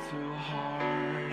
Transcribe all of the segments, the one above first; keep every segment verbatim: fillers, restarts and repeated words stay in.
too hard.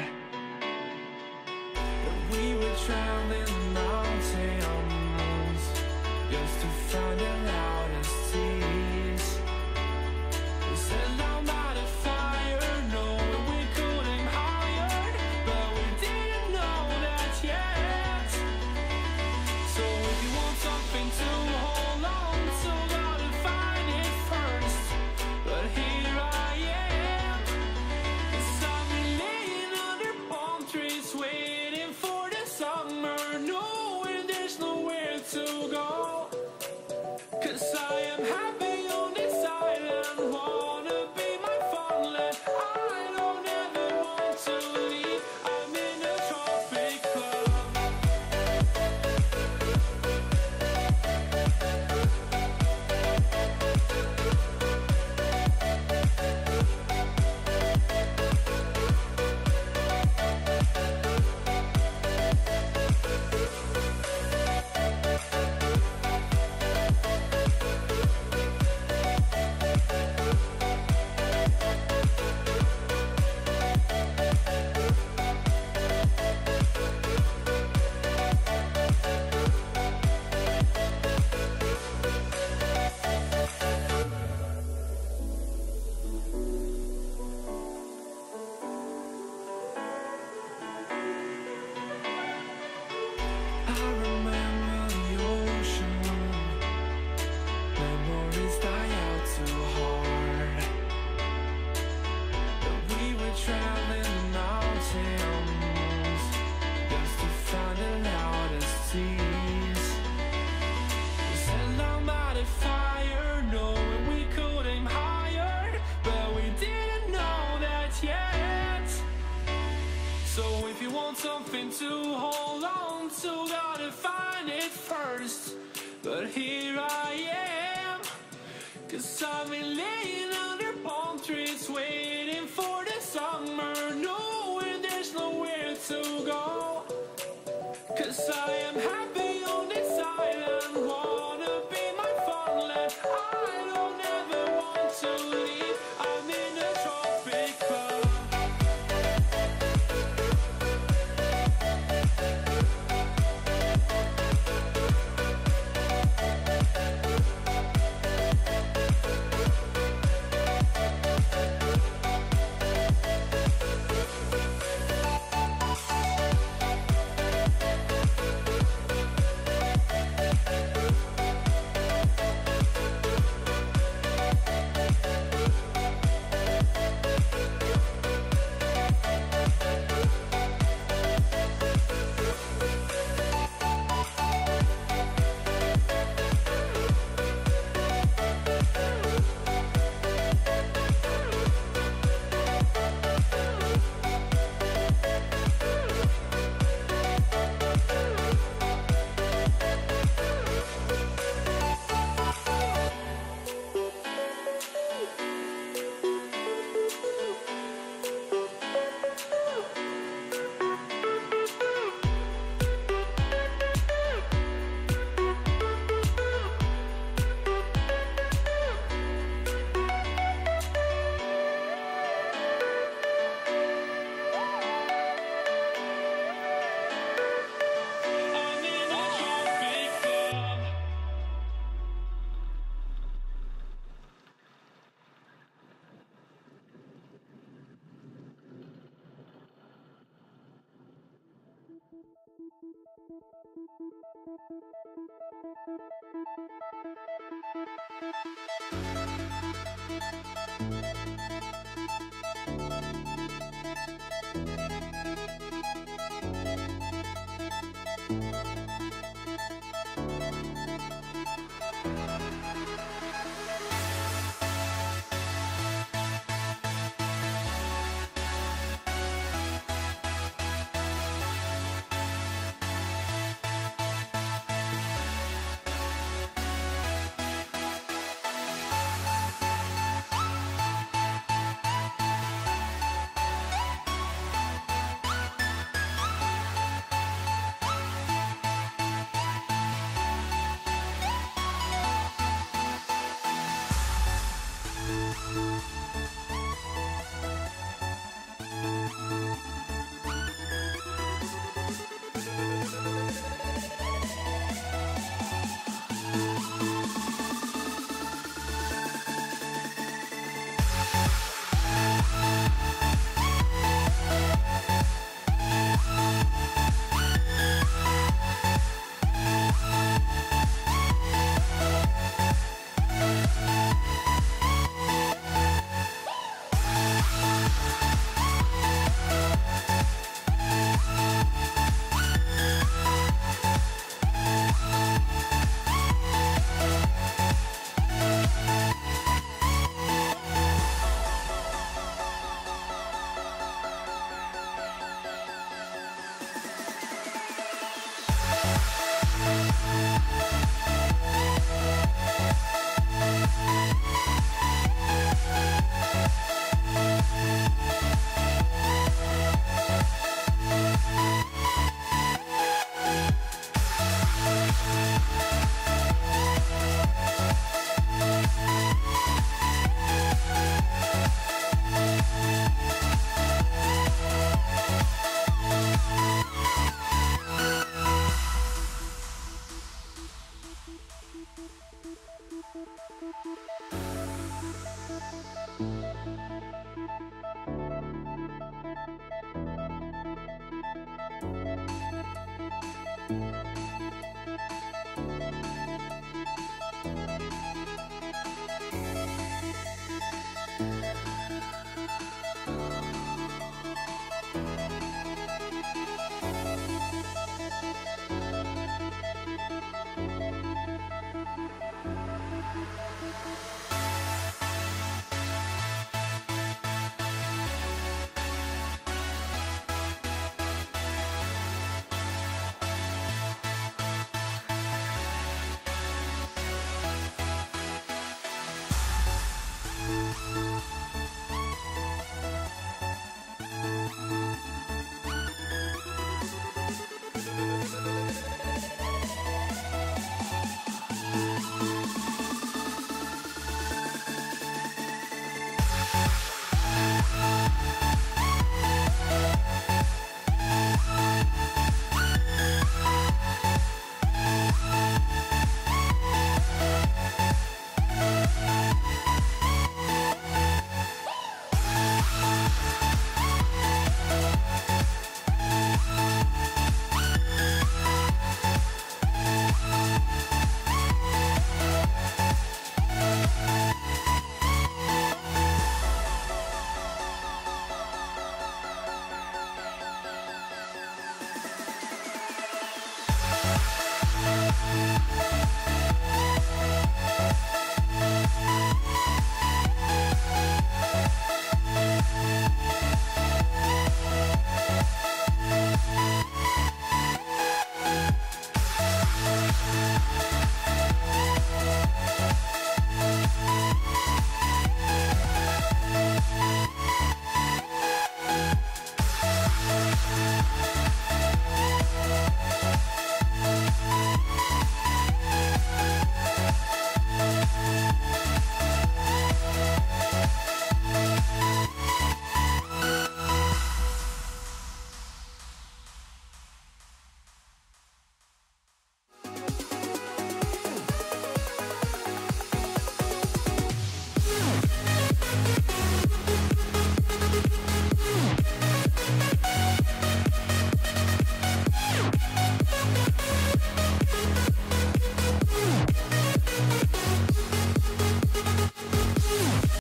That we would drown in the mountains just to find the loudest seas. We set down by the fire, knowing we could aim higher, but we didn't know that yet. So if you want something to hold on to, gotta find it first. But here I am, 'cause I've been laying under palm trees, waiting for the summer, knowing there's nowhere to go. 'Cause I am happy on this island, wanna be my farmland. I don't ever want to leave, I'm in a tropic club. I remember the ocean, memories die out too hard. But we were traveling the mountains just to find the loudest seas. We sat down by the fire, knowing we could aim higher, but we didn't know that yet. So if you want something to hold on to, gotta find it first. But here I am, 'cause I've been laying under palm trees, waiting for the summer, knowing there's nowhere to go. 'Cause I am happy on this island, wanna be my farmland. I don't ever want to leave, I'm in a tropic club. I'm in a tropic club.